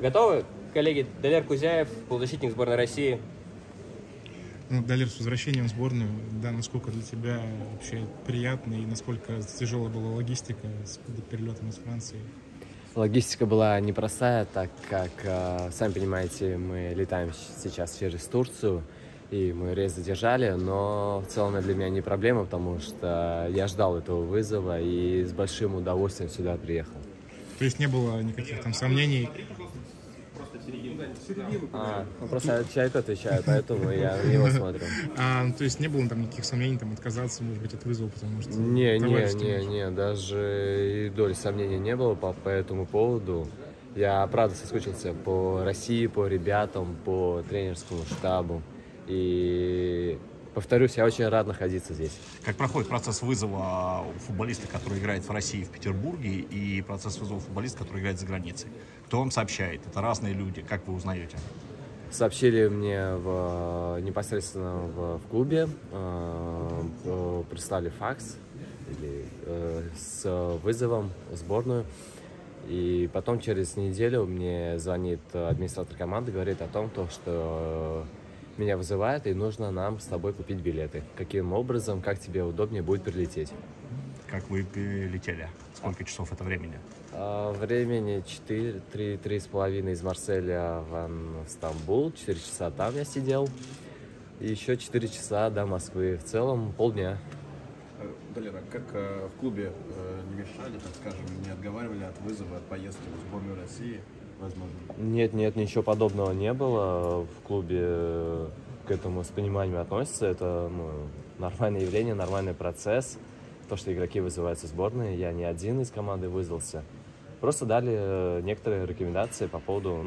Готовы, коллеги? Далер Кузяев, полузащитник сборной России. Ну, Далер, с возвращением в сборную, да, насколько для тебя вообще приятно и насколько тяжелая была логистика с перелетом из Франции? Логистика была непростая, так как, сами понимаете, мы летаем сейчас через Турцию, и мы рейс задержали, но в целом это для меня не проблема, потому что я ждал этого вызова и с большим удовольствием сюда приехал. То есть не было никаких там сомнений? Просто человек отвечает, поэтому я на него смотрю. То есть не было там никаких сомнений там отказаться, может быть, от вызова, потому что... Не, даже и доли сомнений не было по этому поводу. Я, правда, соскучился по России, по ребятам, по тренерскому штабу. И, повторюсь, я очень рад находиться здесь. Как проходит процесс вызова футболиста, который играет в России, в Петербурге, и процесс вызова футболиста, который играет за границей? Кто вам сообщает? Это разные люди. Как вы узнаете? Сообщили мне непосредственно в клубе, прислали факс с вызовом в сборную. И потом через неделю мне звонит администратор команды, говорит о том, что меня вызывают и нужно нам с тобой купить билеты. Каким образом, как тебе удобнее будет прилететь. Как вы летели? Сколько часов это времени? Времени 3,5 из Марселя в Стамбул, 4 часа там я сидел, и еще 4 часа до Москвы. В целом полдня. Далер, как в клубе не мешали, так скажем, не отговаривали от вызова, от поездки в сборную России, возможно? Нет, ничего подобного не было. В клубе к этому с пониманием относятся. Это нормальное явление, нормальный процесс. То, что игроки вызываются в сборные, я не один из команды вызвался. Просто дали некоторые рекомендации по поводу,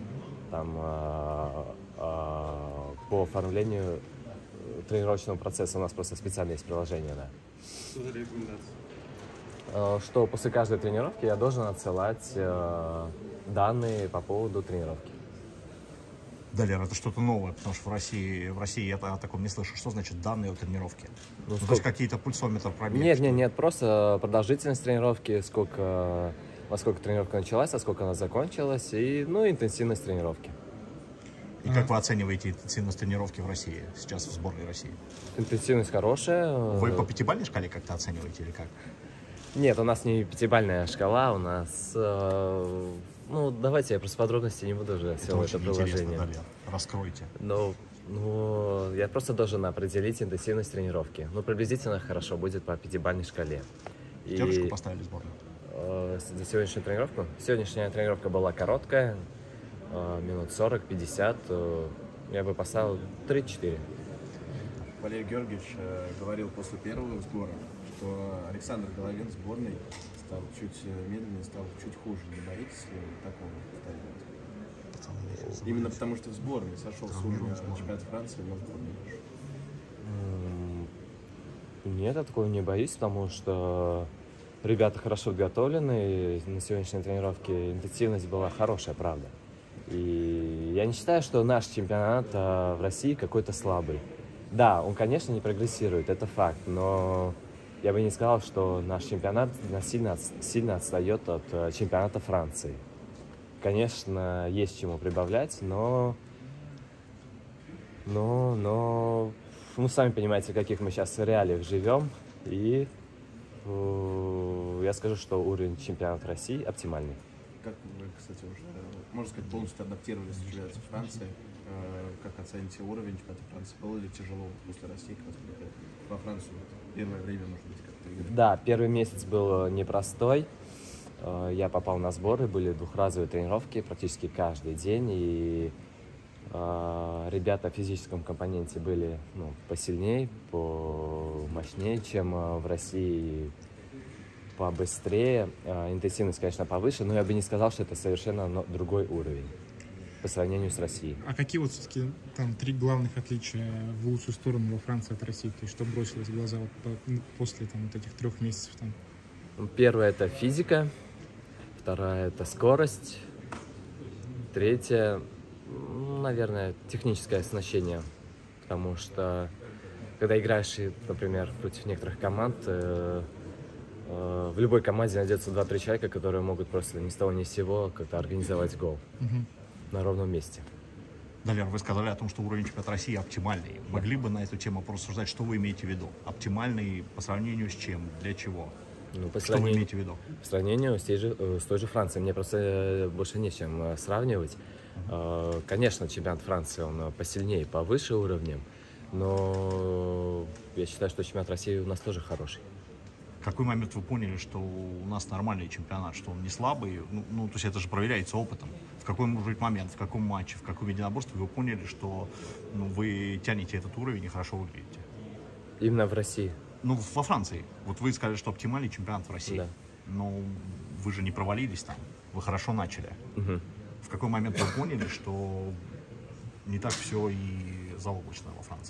по оформлению тренировочного процесса. У нас просто специально есть приложение, да. Что за рекомендации? Что после каждой тренировки я должен отсылать данные по поводу тренировки. Далер, это что-то новое, потому что в России я о таком не слышу. Что значит данные о тренировке? То есть какие-то пульсометр пробег? Нет, просто продолжительность тренировки, во сколько тренировка началась, а сколько она закончилась, и интенсивность тренировки. И как вы оцениваете интенсивность тренировки в России, сейчас в сборной России? Интенсивность хорошая. Вы по пятибалльной шкале как-то оцениваете или как? Нет, у нас не пятибалльная шкала, у нас... давайте я просто подробности не буду уже всего это приложение. Далер, раскройте. Я просто должен определить интенсивность тренировки. Приблизительно хорошо будет по пятибалльной шкале. Девушку поставили сборную? За сегодняшнюю тренировку? Сегодняшняя тренировка была короткая, минут 40-50. Я бы поставил 3-4. Валерий Георгиевич говорил после первого сбора, что Александр Головин в сборной стал чуть медленнее, стал чуть хуже. Не боитесь ли такого повторения? Именно потому, что в сборной сошел с уровня чемпионата Франции, но в сборной вышел. Нет, я такого не боюсь, потому что ребята хорошо подготовлены. На сегодняшней тренировке интенсивность была хорошая, правда. И я не считаю, что наш чемпионат в России какой-то слабый. Да, он, конечно, не прогрессирует, это факт, но я бы не сказал, что наш чемпионат сильно отстает от чемпионата Франции. Конечно, есть чему прибавлять, но сами понимаете, в каких мы сейчас реалиях живем, и я скажу, что уровень чемпионата России оптимальный. Как вы, кстати, уже, можно сказать, полностью адаптировались к чемпионату Франции? Как оцените уровень чемпионата Франции? Было ли тяжело после России, как во Францию? Первое время, может быть, как-то играть? Да, первый месяц был непростой. Я попал на сборы, были двухразовые тренировки практически каждый день, и ребята в физическом компоненте были посильнее, помощнее, чем в России, побыстрее. Интенсивность, конечно, повыше, но я бы не сказал, что это совершенно другой уровень по сравнению с Россией. А какие все-таки там 3 главных отличия в лучшую сторону во Франции от России? То есть что бросилось в глаза после этих 3 месяцев там? Первое — это физика, вторая — это скорость, третья, наверное, техническое оснащение, потому что когда играешь, например, против некоторых команд, в любой команде найдется 2-3 человека, которые могут просто ни с того ни с сего как-то организовать гол на ровном месте. Далер, вы сказали о том, что уровень чемпионата России оптимальный. Могли бы на эту тему порассуждать, что вы имеете в виду? Оптимальный по сравнению с чем? Для чего? Ну, Что вы имеете в виду? По сравнению с той же Францией. Мне просто больше не с чем сравнивать. Конечно, чемпионат Франции, он посильнее, повыше уровнем, но я считаю, что чемпионат России у нас тоже хороший. В какой момент вы поняли, что у нас нормальный чемпионат, что он не слабый? То есть это же проверяется опытом. В какой, может быть, момент, в каком матче, в каком единоборстве вы поняли, что вы тянете этот уровень и хорошо выглядите? Именно в России. Во Франции. Вот вы сказали, что оптимальный чемпионат в России. Да. Но вы же не провалились там. Вы хорошо начали. Угу. В какой момент вы поняли, что не так все и заоблачно во Франции?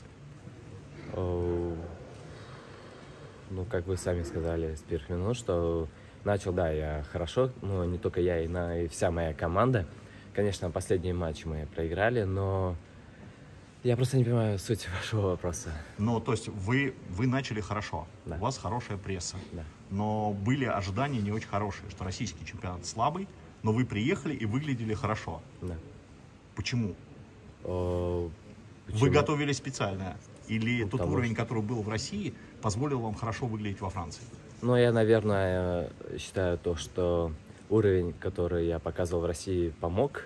Ну, как вы сами сказали с первых минут, что начал, да, я хорошо, но не только я, и вся моя команда. Конечно, последний матч мы проиграли, но я просто не понимаю суть вашего вопроса. То есть вы начали хорошо, да. У вас хорошая пресса, да. Но были ожидания не очень хорошие, что российский чемпионат слабый, но вы приехали и выглядели хорошо. Да. Почему? Почему? Вы готовились специально? Или тот Потому уровень, который был в России, позволил вам хорошо выглядеть во Франции? Я, наверное, считаю то, что уровень, который я показывал в России, помог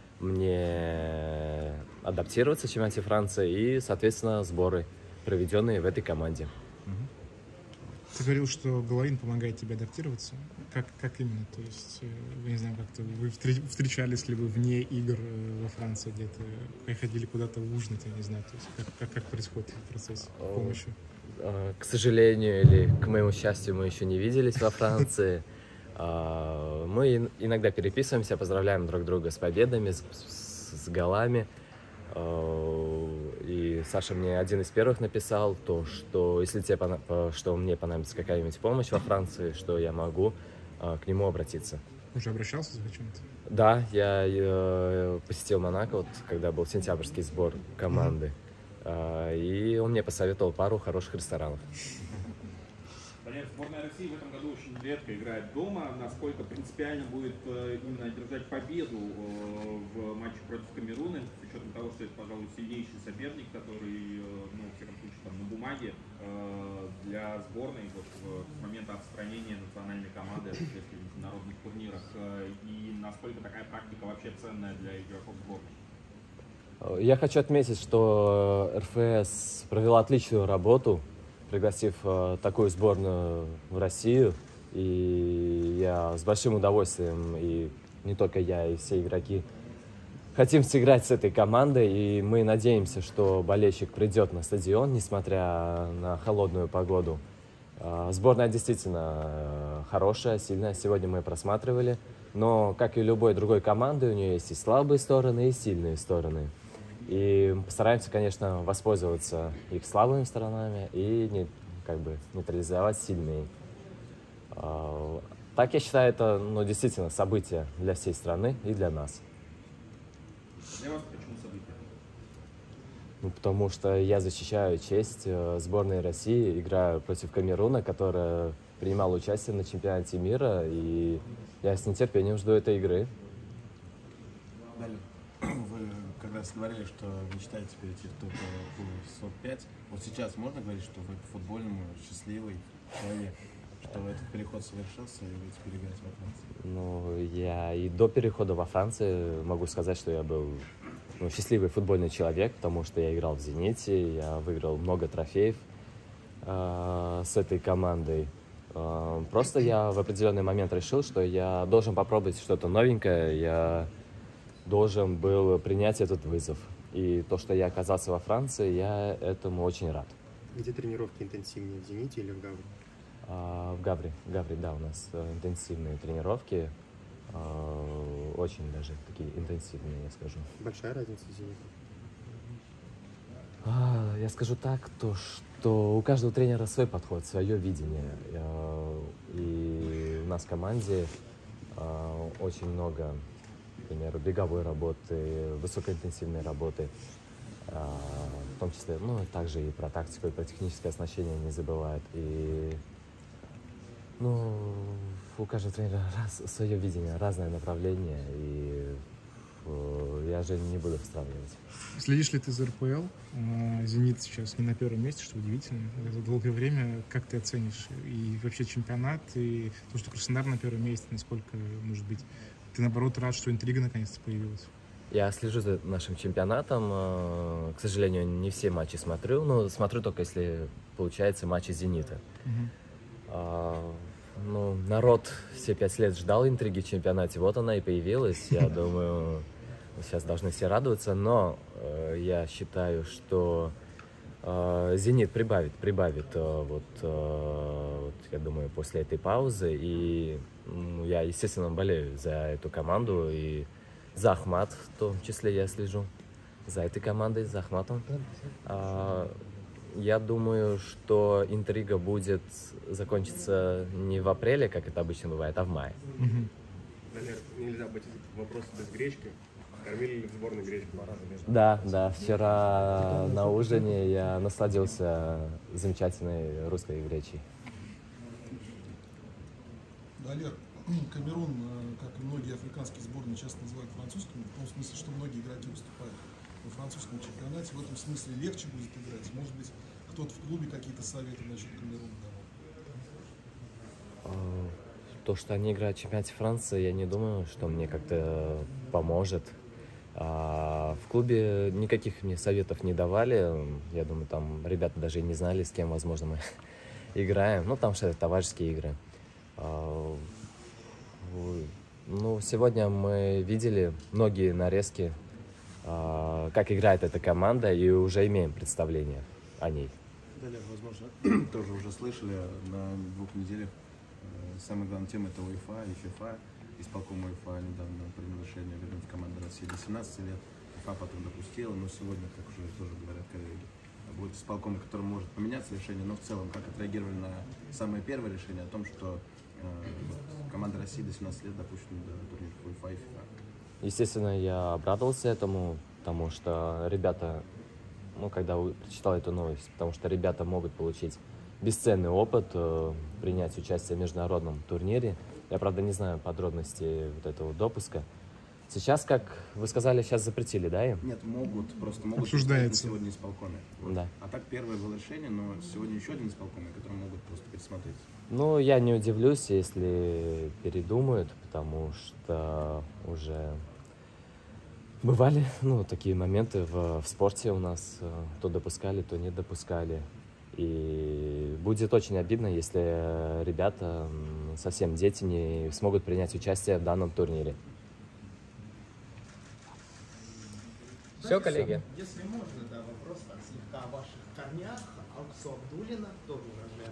мне адаптироваться в чемпионате Франции и, соответственно, сборы, проведенные в этой команде. Ты говорил, что Головин помогает тебе адаптироваться. Как именно? То есть, я не знаю, как-то вы встречались ли вы вне игр во Франции где-то, ходили куда-то ужинать, я не знаю. То есть, как происходит этот процесс помощи? К сожалению или к моему счастью, мы еще не виделись во Франции. Мы иногда переписываемся, поздравляем друг друга с победами, с голами. И Саша мне один из первых написал, что если что мне понадобится какая-нибудь помощь во Франции, что я могу к нему обратиться. Уже обращался за чем-то? Да, я посетил Монако, когда был сентябрьский сбор команды, и он мне посоветовал пару хороших ресторанов. Сборная России в этом году очень редко играет дома. Насколько принципиально будет именно одержать победу в матче против Камеруна, с учетом того, что это, пожалуй, сильнейший соперник, который, в всяком случае, на бумаге для сборной с момента отстранения национальной команды от участия в международных турнирах. И насколько такая практика вообще ценная для игроков сборной? Я хочу отметить, что РФС провела отличную работу, пригласив такую сборную в Россию. И я с большим удовольствием, и не только я, и все игроки, хотим сыграть с этой командой. И мы надеемся, что болельщик придет на стадион, несмотря на холодную погоду. Сборная действительно хорошая, сильная. Сегодня мы просматривали. Но, как и любой другой команды, у нее есть и слабые стороны, и сильные стороны. И постараемся, конечно, воспользоваться их слабыми сторонами и нейтрализовать сильные. Так, я считаю, это действительно событие для всей страны и для нас. Для вас почему событие? Потому что я защищаю честь сборной России, играю против Камеруна, которая принимала участие на чемпионате мира, и я с нетерпением жду этой игры. Далее. Вы как раз говорили, что мечтаете перейти в топ-45. Вот сейчас можно говорить, что вы по-футбольному счастливый человек, что этот переход совершился, и вы теперь играете во Франции? Я и до перехода во Францию могу сказать, что я был счастливый футбольный человек, потому что я играл в «Зените», я выиграл много трофеев с этой командой. Просто я в определенный момент решил, что я должен попробовать что-то новенькое, я должен был принять этот вызов. И то, что я оказался во Франции, я этому очень рад. Где тренировки интенсивнее, в «Зените» или в «Гаври»? В Гаври, да, у нас интенсивные тренировки. Очень даже такие интенсивные, я скажу. Большая разница с «Зенитом»? Я скажу так, что у каждого тренера свой подход, свое видение. И у нас в команде очень много, например, беговой работы, высокоинтенсивной работы, в том числе, также и про тактику, и про техническое оснащение не забывают. И Ну, у каждого тренера свое видение, разное направление, и я же не буду сравнивать. Следишь ли ты за РПЛ? «Зенит» сейчас не на первом месте, что удивительно. За долгое время как ты оценишь и вообще чемпионат, и то, что Краснодар на первом месте, насколько, может быть, ты, наоборот, рад, что интрига наконец-то появилась? Я слежу за нашим чемпионатом. К сожалению, не все матчи смотрю, но смотрю только, если получается матчи «Зенита». Ну, народ все 5 лет ждал интриги в чемпионате, вот она и появилась. Я думаю, сейчас должны все радоваться, но я считаю, что «Зенит» прибавит, я думаю, после этой паузы. И я, естественно, болею за эту команду, и за Ахмат в том числе я слежу, за этой командой, за Ахматом. Я думаю, что интрига будет закончиться не в апреле, как это обычно бывает, а в мае. Наверное, нельзя быть вопросом без гречки. Кормили ли в сборной гречку? Да, вчера на ужине я насладился замечательной русской гречей. Да, Лер, Камерун, как и многие африканские сборные, часто называют французским, в том смысле, что многие игроки выступают во французском чемпионате. В этом смысле легче будет играть. Может быть, кто-то в клубе какие-то советы насчет Камеруна давал? То, что они играют в чемпионате Франции, я не думаю, что мне как-то поможет. В клубе никаких мне советов не давали. Я думаю, там ребята даже и не знали, с кем, возможно, мы играем. Ну, там что-то товарищеские игры. Ну, сегодня мы видели многие нарезки, как играет эта команда, и уже имеем представление о ней. Далее, возможно, тоже уже слышали на 2 неделях. Самая главная тема — это УЕФА и ФИФА. Исполком УЕФА недавно принял решение вернуть команду России до 17 лет. ФИФА потом допустила, но сегодня, как уже тоже говорят коллеги, будет исполком, который может поменяться решение. Но в целом, как отреагировали на самое первое решение о том, что команда России до 17 лет допущена до турниров УЕФА и ФИФА? Естественно, я обрадовался этому, потому что ребята, когда прочитал эту новость, потому что ребята могут получить бесценный опыт, принять участие в международном турнире. Я, правда, не знаю подробностей вот этого допуска. Сейчас, как вы сказали, сейчас запретили, да, им? Нет, могут Обсуждается. сегодня исполкоме. Да. А так первое было решение, но сегодня еще один исполком, который могут просто пересмотреть. Ну, я не удивлюсь, если передумают, потому что уже бывали, такие моменты в спорте у нас. То допускали, то не допускали. И будет очень обидно, если ребята, совсем дети, не смогут принять участие в данном турнире. Все, коллеги? Если можно, да, вопрос так слегка о ваших корнях. Алксу Абдуллина тоже урожден